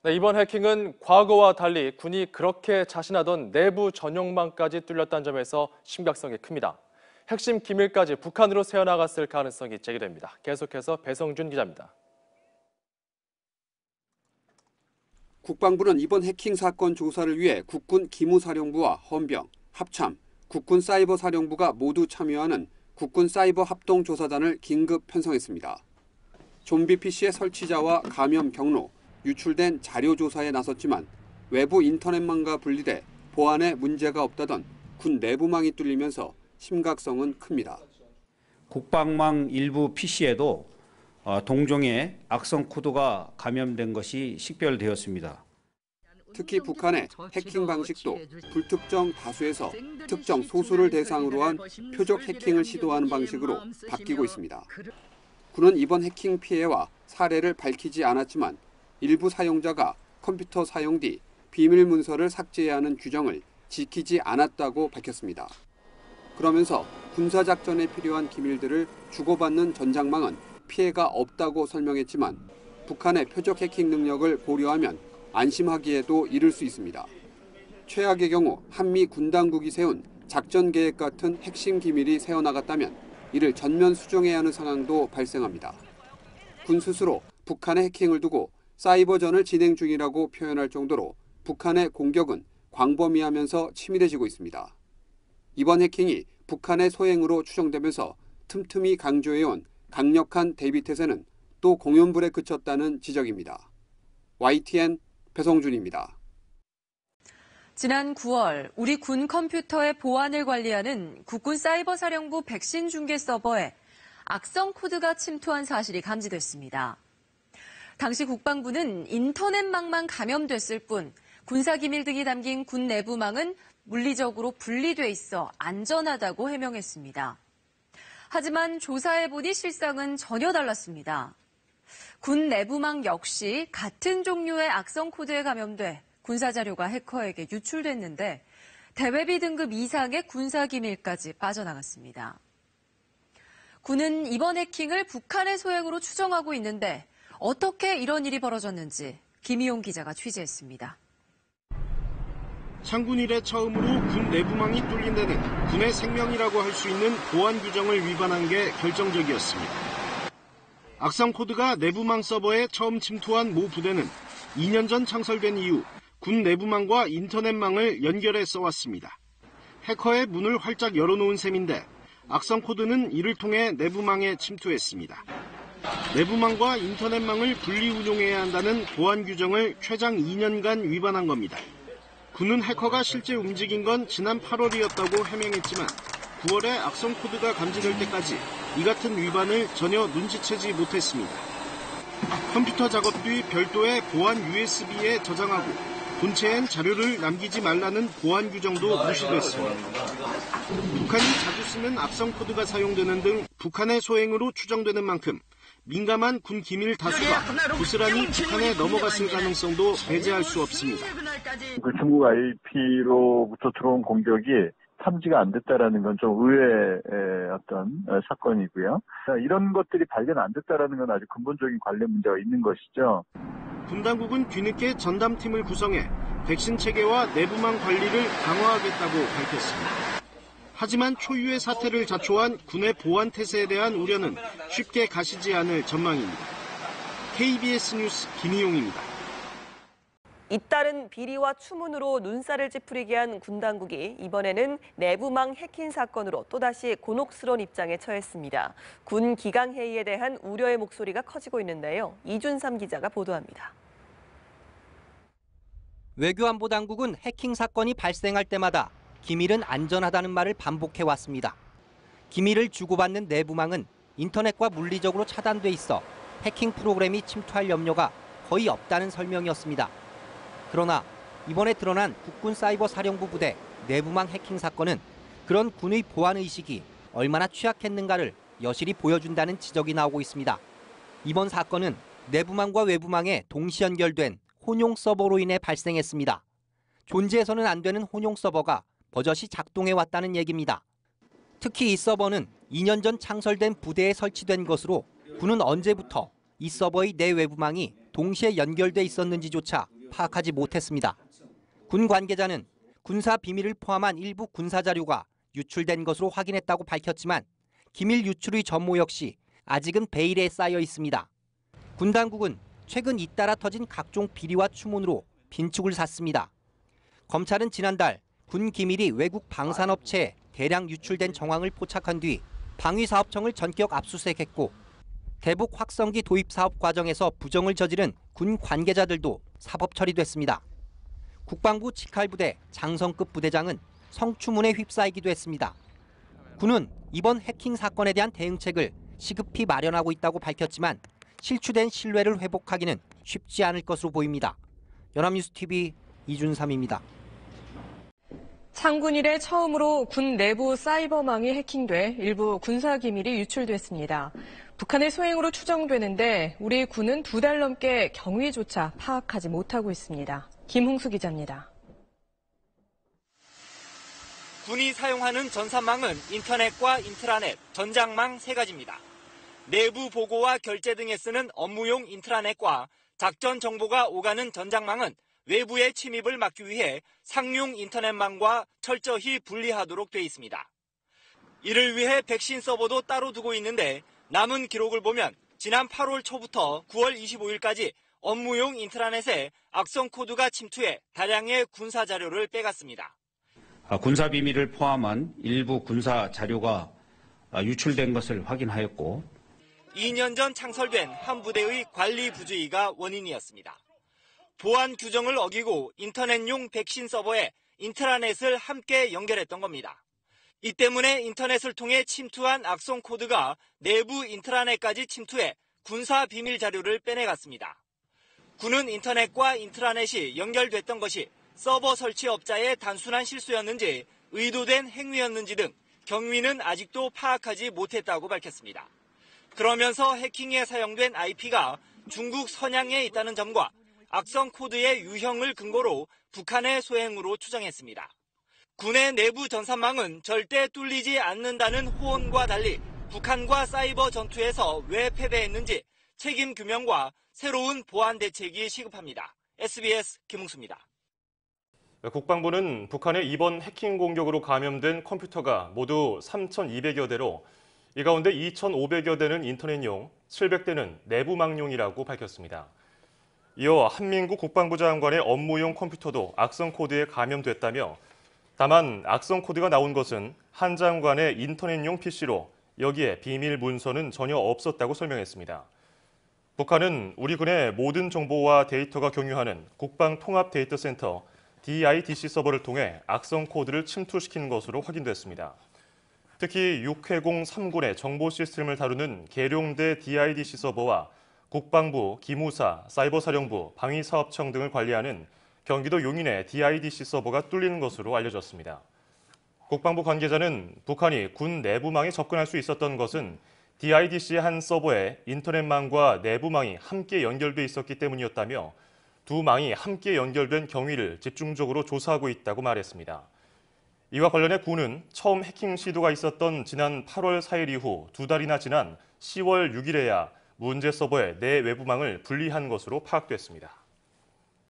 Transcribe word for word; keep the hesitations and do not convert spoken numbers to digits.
네, 이번 해킹은 과거와 달리 군이 그렇게 자신하던 내부 전용망까지 뚫렸다는 점에서 심각성이 큽니다. 핵심 기밀까지 북한으로 새어나갔을 가능성이 제기됩니다. 계속해서 배성준 기자입니다. 국방부는 이번 해킹 사건 조사를 위해 국군 기무사령부와 헌병, 합참, 국군 사이버사령부가 모두 참여하는 국군 사이버 합동조사단을 긴급 편성했습니다. 좀비 피시의 설치자와 감염 경로, 유출된 자료 조사에 나섰지만 외부 인터넷망과 분리돼 보안에 문제가 없다던 군 내부망이 뚫리면서 심각성은 큽니다. 국방망 일부 피시에도 동종의 악성 코드가 감염된 것이 식별되었습니다. 특히 북한의 해킹 방식도 불특정 다수에서 특정 소수를 대상으로 한 표적 해킹을 시도하는 방식으로 바뀌고 있습니다. 군은 이번 해킹 피해와 사례를 밝히지 않았지만 일부 사용자가 컴퓨터 사용 뒤 비밀 문서를 삭제해야 하는 규정을 지키지 않았다고 밝혔습니다. 그러면서 군사작전에 필요한 기밀들을 주고받는 전장망은 피해가 없다고 설명했지만 북한의 표적 해킹 능력을 고려하면 안심하기에도 이를 수 있습니다. 최악의 경우 한미 군 당국이 세운 작전 계획 같은 핵심 기밀이 새어나갔다면 이를 전면 수정해야 하는 상황도 발생합니다. 군 스스로 북한의 해킹을 두고 사이버전을 진행 중이라고 표현할 정도로 북한의 공격은 광범위하면서 치밀해지고 있습니다. 이번 해킹이 북한의 소행으로 추정되면서 틈틈이 강조해온 강력한 대비 태세는 또 공연불에 그쳤다는 지적입니다. 와이티엔 배성준입니다. 지난 구월 우리 군 컴퓨터의 보안을 관리하는 국군 사이버사령부 백신 중계 서버에 악성 코드가 침투한 사실이 감지됐습니다. 당시 국방부는 인터넷망만 감염됐을 뿐 군사기밀 등이 담긴 군 내부망은 물리적으로 분리돼 있어 안전하다고 해명했습니다. 하지만 조사해보니 실상은 전혀 달랐습니다. 군 내부망 역시 같은 종류의 악성 코드에 감염돼 군사자료가 해커에게 유출됐는데 대외비 등급 이상의 군사기밀까지 빠져나갔습니다. 군은 이번 해킹을 북한의 소행으로 추정하고 있는데 어떻게 이런 일이 벌어졌는지 김희용 기자가 취재했습니다. 창군 이래 처음으로 군 내부망이 뚫린다는 군의 생명이라고 할 수 있는 보안 규정을 위반한 게 결정적이었습니다. 악성 코드가 내부망 서버에 처음 침투한 모 부대는 이 년 전 창설된 이후 군 내부망과 인터넷망을 연결해 써왔습니다. 해커의 문을 활짝 열어놓은 셈인데 악성 코드는 이를 통해 내부망에 침투했습니다. 내부망과 인터넷망을 분리 운용해야 한다는 보안 규정을 최장 이 년간 위반한 겁니다. 군은 해커가 실제 움직인 건 지난 팔월이었다고 해명했지만 구월에 악성 코드가 감지될 때까지 이 같은 위반을 전혀 눈치채지 못했습니다. 컴퓨터 작업 뒤 별도의 보안 유에스비에 저장하고 본체엔 자료를 남기지 말라는 보안 규정도 무시됐습니다. 북한이 자주 쓰는 악성 코드가 사용되는 등 북한의 소행으로 추정되는 만큼 민감한 군 기밀 다수가 고스란히 북한에 넘어갔을 가능성도 배제할 수 없습니다. 그 중국 아이피로부터 들어온 공격이 탐지가 안 됐다라는 건 좀 의외의 어떤 사건이고요. 이런 것들이 발견 안 됐다라는 건 아주 근본적인 관련 문제가 있는 것이죠. 군 당국은 뒤늦게 전담팀을 구성해 백신 체계와 내부망 관리를 강화하겠다고 밝혔습니다. 하지만 초유의 사태를 자초한 군의 보안 태세에 대한 우려는 쉽게 가시지 않을 전망입니다. 케이비에스 뉴스 김희용입니다. 잇따른 비리와 추문으로 눈살을 찌푸리게 한 군 당국이 이번에는 내부망 해킹 사건으로 또다시 곤혹스러운 입장에 처했습니다. 군 기강회의에 대한 우려의 목소리가 커지고 있는데요. 이준삼 기자가 보도합니다. 외교안보 당국은 해킹 사건이 발생할 때마다 기밀은 안전하다는 말을 반복해왔습니다. 기밀을 주고받는 내부망은 인터넷과 물리적으로 차단돼 있어 해킹 프로그램이 침투할 염려가 거의 없다는 설명이었습니다. 그러나 이번에 드러난 국군 사이버 사령부 부대 내부망 해킹 사건은 그런 군의 보안 의식이 얼마나 취약했는가를 여실히 보여준다는 지적이 나오고 있습니다. 이번 사건은 내부망과 외부망에 동시 연결된 혼용 서버로 인해 발생했습니다. 존재해서는 안 되는 혼용 서버가 버젓이 작동해왔다는 얘기입니다. 특히 이 서버는 이 년 전 창설된 부대에 설치된 것으로 군은 언제부터 이 서버의 내외부망이 동시에 연결돼 있었는지조차 파악하지 못했습니다. 군 관계자는 군사 비밀을 포함한 일부 군사 자료가 유출된 것으로 확인했다고 밝혔지만 기밀 유출의 전모 역시 아직은 베일에 쌓여 있습니다. 군 당국은 최근 잇따라 터진 각종 비리와 추문으로 빈축을 샀습니다. 검찰은 지난달 군 기밀이 외국 방산업체에 대량 유출된 정황을 포착한 뒤 방위사업청을 전격 압수수색했고 대북 확성기 도입 사업 과정에서 부정을 저지른 군 관계자들도 사법 처리됐습니다. 국방부 직할부대 장성급 부대장은 성추문에 휩싸이기도 했습니다. 군은 이번 해킹 사건에 대한 대응책을 시급히 마련하고 있다고 밝혔지만 실추된 신뢰를 회복하기는 쉽지 않을 것으로 보입니다. 연합뉴스티비 이준삼입니다. 창군 이래 처음으로 군 내부 사이버망이 해킹돼 일부 군사 기밀이 유출됐습니다. 북한의 소행으로 추정되는데 우리 군은 두 달 넘게 경위조차 파악하지 못하고 있습니다. 김홍수 기자입니다. 군이 사용하는 전산망은 인터넷과 인트라넷, 전장망 세 가지입니다. 내부 보고와 결제 등에 쓰는 업무용 인트라넷과 작전 정보가 오가는 전장망은 외부의 침입을 막기 위해 상용 인터넷망과 철저히 분리하도록 돼 있습니다. 이를 위해 백신 서버도 따로 두고 있는데 남은 기록을 보면 지난 팔월 초부터 구월 이십오일까지 업무용 인트라넷에 악성 코드가 침투해 다량의 군사 자료를 빼갔습니다. 군사 비밀을 포함한 일부 군사 자료가 유출된 것을 확인하였고 이 년 전 창설된 한 부대의 관리 부주의가 원인이었습니다. 보안 규정을 어기고 인터넷용 백신 서버에 인트라넷을 함께 연결했던 겁니다. 이 때문에 인터넷을 통해 침투한 악성 코드가 내부 인트라넷까지 침투해 군사 비밀 자료를 빼내갔습니다. 군은 인터넷과 인트라넷이 연결됐던 것이 서버 설치업자의 단순한 실수였는지 의도된 행위였는지 등 경위는 아직도 파악하지 못했다고 밝혔습니다. 그러면서 해킹에 사용된 아이피가 중국 선양에 있다는 점과 악성 코드의 유형을 근거로 북한의 소행으로 추정했습니다. 군의 내부 전산망은 절대 뚫리지 않는다는 호언과 달리 북한과 사이버 전투에서 왜 패배했는지 책임 규명과 새로운 보안 대책이 시급합니다. 에스비에스 김웅수입니다. 국방부는 북한의 이번 해킹 공격으로 감염된 컴퓨터가 모두 삼천이백여 대로 이 가운데 이천오백여 대는 인터넷용, 칠백 대는 내부망용이라고 밝혔습니다. 이어 한민국 국방부 장관의 업무용 컴퓨터도 악성 코드에 감염됐다며 다만 악성 코드가 나온 것은 한 장관의 인터넷용 피시로 여기에 비밀 문서는 전혀 없었다고 설명했습니다. 북한은 우리 군의 모든 정보와 데이터가 공유하는 국방통합데이터센터 디아이디씨 서버를 통해 악성 코드를 침투시킨 것으로 확인됐습니다. 특히 육해공 삼 군의 정보 시스템을 다루는 계룡대 디아이디씨 서버와 국방부, 기무사, 사이버사령부, 방위사업청 등을 관리하는 경기도 용인의 디아이디씨 서버가 뚫리는 것으로 알려졌습니다. 국방부 관계자는 북한이 군 내부망에 접근할 수 있었던 것은 디아이디씨의 한 서버에 인터넷망과 내부망이 함께 연결돼 있었기 때문이었다며 두 망이 함께 연결된 경위를 집중적으로 조사하고 있다고 말했습니다. 이와 관련해 군은 처음 해킹 시도가 있었던 지난 팔월 사일 이후 두 달이나 지난 시월 육일에야 문제 서버의 내 외부망을 분리한 것으로 파악됐습니다.